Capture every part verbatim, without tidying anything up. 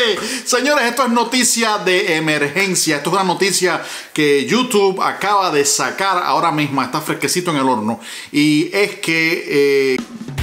Señores, esto es noticia de emergencia. Esto es una noticia que YouTube acaba de sacar ahora mismo. Está fresquecito en el horno. Y es que... Eh,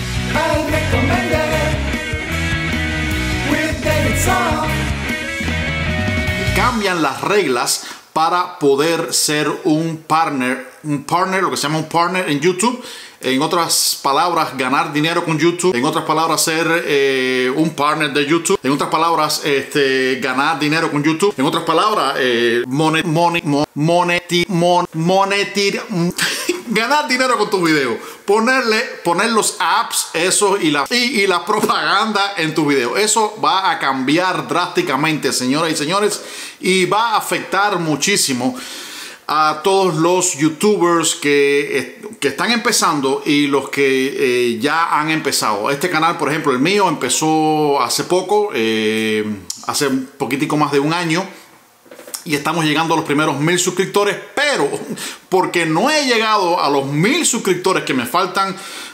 cambian las reglas para poder ser un partner, un partner, lo que se llama un partner en YouTube. En otras palabras, ganar dinero con YouTube. En otras palabras, ser eh, un partner de YouTube. En otras palabras, este, ganar dinero con YouTube. En otras palabras, eh, monet, monet, moneti, mon, monetir, ganar dinero con tu video. Ponerle, poner los apps, eso y la, y, y la propaganda en tu video. Eso va a cambiar drásticamente, señoras y señores, y va a afectar muchísimo a todos los youtubers que, que están empezando y los que eh, ya han empezado. Este canal, por ejemplo, el mío empezó hace poco, eh, hace un poquitico más de un año, y estamos llegando a los primeros mil suscriptores, pero porque no he llegado a los mil suscriptores que me faltan,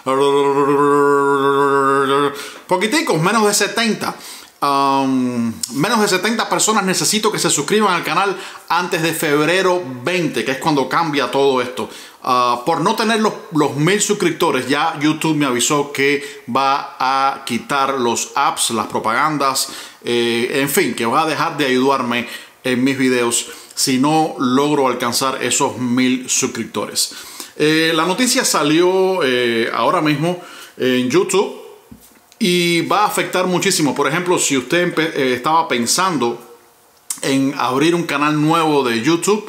poquiticos, menos de setenta. Um, menos de setenta personas necesito que se suscriban al canal antes de febrero veinte, que es cuando cambia todo esto. Uh, por no tener los, los mil suscriptores, ya YouTube me avisó que va a quitar los apps, las propagandas, eh, en fin, que va a dejar de ayudarme en mis videos si no logro alcanzar esos mil suscriptores. Eh, la noticia salió eh, ahora mismo en YouTube. Y va a afectar muchísimo. Por ejemplo, si usted eh, estaba pensando en abrir un canal nuevo de YouTube,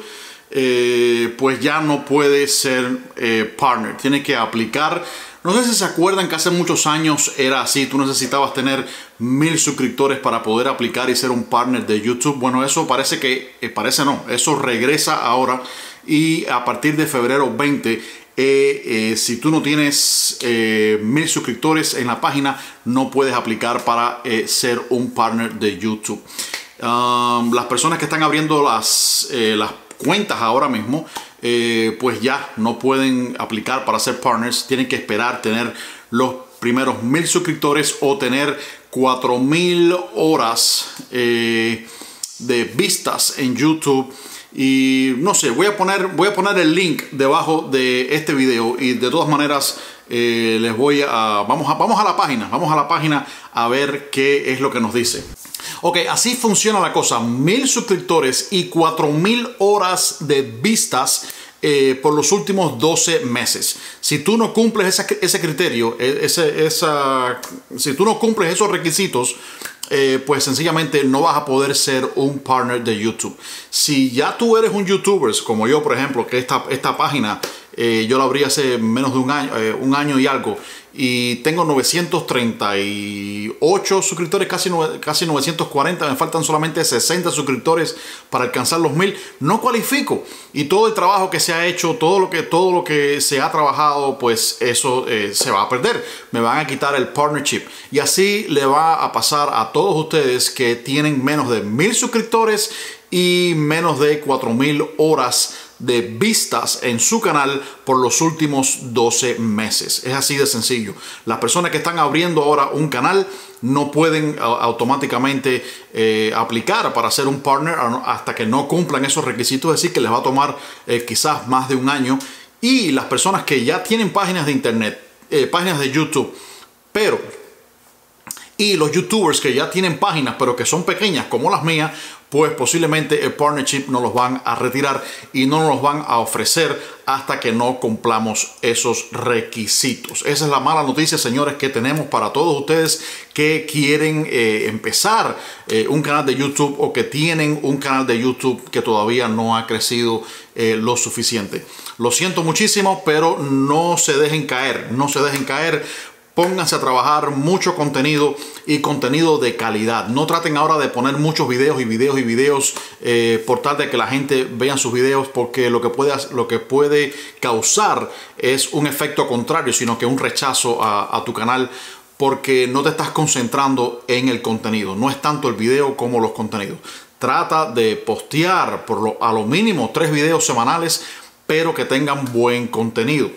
eh, pues ya no puede ser eh, partner. Tiene que aplicar. No sé si se acuerdan que hace muchos años era así. Tú necesitabas tener mil suscriptores para poder aplicar y ser un partner de YouTube. Bueno, eso parece que, eh, parece no, eso regresa ahora. Y a partir de febrero veinte, Eh, eh, si tú no tienes eh, mil suscriptores en la página, no puedes aplicar para eh, ser un partner de YouTube. Um, las personas que están abriendo las, eh, las cuentas ahora mismo, eh, pues ya no pueden aplicar para ser partners. Tienen que esperar tener los primeros mil suscriptores o tener cuatro mil horas eh, de vistas en YouTube. Y no sé, voy a poner, voy a poner el link debajo de este video, y de todas maneras eh, les voy a vamos, a... vamos a la página, vamos a la página a ver qué es lo que nos dice. Ok, así funciona la cosa. Mil suscriptores y cuatro mil horas de vistas eh, por los últimos doce meses. Si tú no cumples ese, ese criterio, ese, esa, si tú no cumples esos requisitos, Eh, pues sencillamente no vas a poder ser un partner de YouTube. Si ya tú eres un youtuber como yo, por ejemplo, que esta, esta página eh, yo la abrí hace menos de un año, eh, un año y algo, y tengo novecientos treinta y ocho suscriptores, casi, casi novecientos cuarenta, me faltan solamente sesenta suscriptores para alcanzar los mil. No cualifico, y todo el trabajo que se ha hecho, todo lo que, todo lo que se ha trabajado, pues eso eh, se va a perder. Me van a quitar el partnership, y así le va a pasar a todos ustedes que tienen menos de mil suscriptores y menos de cuatro mil horas de vistas en su canal por los últimos doce meses. Es así de sencillo. Las personas que están abriendo ahora un canal no pueden automáticamente eh, aplicar para ser un partner hasta que no cumplan esos requisitos. Es decir, que les va a tomar eh, quizás más de un año. Y las personas que ya tienen páginas de internet, eh, páginas de YouTube, pero y los youtubers que ya tienen páginas pero que son pequeñas como las mías, pues posiblemente el partnership no los van a retirar y no nos los van a ofrecer hasta que no cumplamos esos requisitos. Esa es la mala noticia, señores, que tenemos para todos ustedes que quieren eh, empezar eh, un canal de YouTube, o que tienen un canal de YouTube que todavía no ha crecido eh, lo suficiente. Lo siento muchísimo, pero no se dejen caer, no se dejen caer. Pónganse a trabajar mucho contenido, y contenido de calidad. No traten ahora de poner muchos videos y videos y videos eh, por tal de que la gente vea sus videos, porque lo que, puede, lo que puede causar es un efecto contrario, sino que un rechazo a, a tu canal, porque no te estás concentrando en el contenido. No es tanto el video como los contenidos. Trata de postear por lo, a lo mínimo tres videos semanales, pero que tengan buen contenido.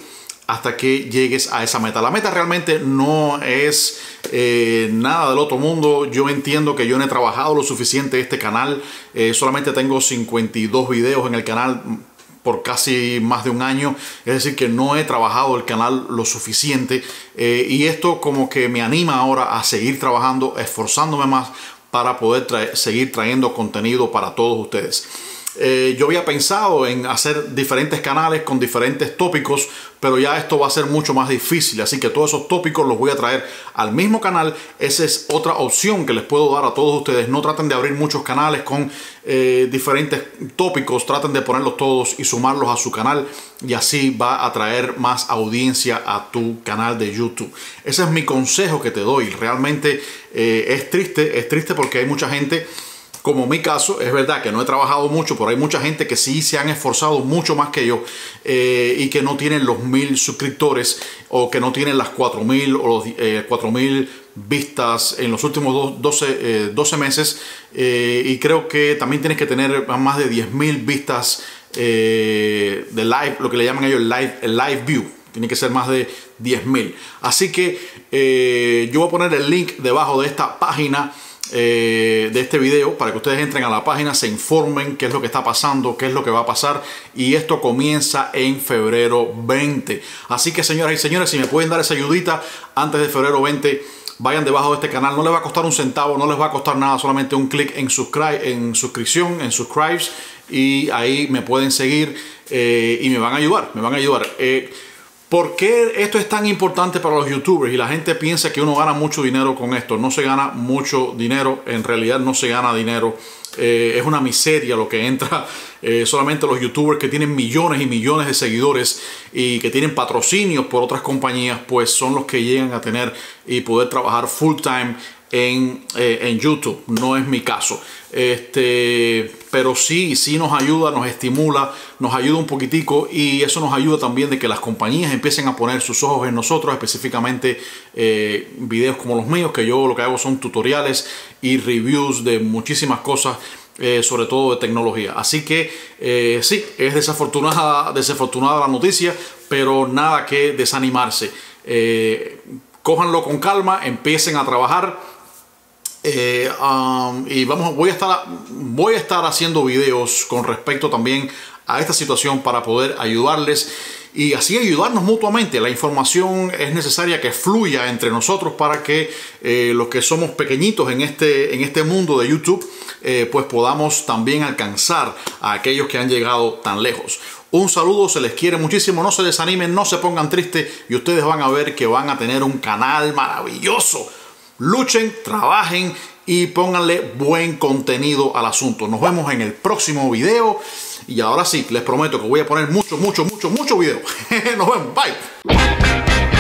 hasta que llegues a esa meta. La meta realmente no es eh, nada del otro mundo. Yo entiendo que yo no he trabajado lo suficiente este canal. Eh, solamente tengo cincuenta y dos videos en el canal por casi más de un año. Es decir, que no he trabajado el canal lo suficiente. Eh, y esto como que me anima ahora a seguir trabajando, esforzándome más para poder tra- seguir trayendo contenido para todos ustedes. Eh, yo había pensado en hacer diferentes canales con diferentes tópicos, pero ya esto va a ser mucho más difícil, así que todos esos tópicos los voy a traer al mismo canal. Esa es otra opción que les puedo dar a todos ustedes. No traten de abrir muchos canales con eh, diferentes tópicos, traten de ponerlos todos y sumarlos a su canal, y así va a traer más audiencia a tu canal de YouTube. Ese es mi consejo que te doy. Realmente eh, es triste, es triste porque hay mucha gente, como mi caso, es verdad que no he trabajado mucho, pero hay mucha gente que sí se han esforzado mucho más que yo eh, y que no tienen los mil suscriptores, o que no tienen las cuatro mil o los eh, cuatro mil vistas en los últimos doce meses. Eh, y creo que también tienes que tener más de diez mil vistas eh, de live, lo que le llaman ellos el live, el live view. Tiene que ser más de diez mil. Así que eh, yo voy a poner el link debajo de esta página, Eh, de este video, para que ustedes entren a la página, se informen qué es lo que está pasando, qué es lo que va a pasar, y esto comienza en febrero veinte. Así que, señoras y señores, si me pueden dar esa ayudita antes de febrero veinte, vayan debajo de este canal. No les va a costar un centavo, no les va a costar nada, solamente un clic en, subscribe, en suscripción, en subscribes, y ahí me pueden seguir eh, y me van a ayudar, me van a ayudar. Eh, ¿Por qué esto es tan importante para los youtubers? Y la gente piensa que uno gana mucho dinero con esto. No se gana mucho dinero, en realidad no se gana dinero. Eh, es una miseria lo que entra. Eh, solamente los youtubers que tienen millones y millones de seguidores y que tienen patrocinios por otras compañías, pues son los que llegan a tener y poder trabajar full time en, eh, en YouTube. No es mi caso. Este, pero sí, sí nos ayuda, nos estimula, nos ayuda un poquitico, y eso nos ayuda también de que las compañías empiecen a poner sus ojos en nosotros, específicamente eh, videos como los míos, que yo lo que hago son tutoriales y reviews de muchísimas cosas, eh, sobre todo de tecnología. Así que eh, sí, es desafortunada, desafortunada la noticia, pero nada que desanimarse. Eh, cójanlo con calma, empiecen a trabajar. Eh, um, y vamos, voy a estar voy a estar haciendo videos con respecto también a esta situación para poder ayudarles y así ayudarnos mutuamente. La información es necesaria que fluya entre nosotros para que eh, los que somos pequeñitos en este, en este mundo de YouTube, eh, pues podamos también alcanzar a aquellos que han llegado tan lejos. Un saludo, se les quiere muchísimo, no se desanimen, no se pongan tristes, y ustedes van a ver que van a tener un canal maravilloso. Luchen, trabajen y pónganle buen contenido al asunto. Nos vemos en el próximo video. Y ahora sí, les prometo que voy a poner mucho, mucho, mucho, mucho video. Nos vemos. Bye.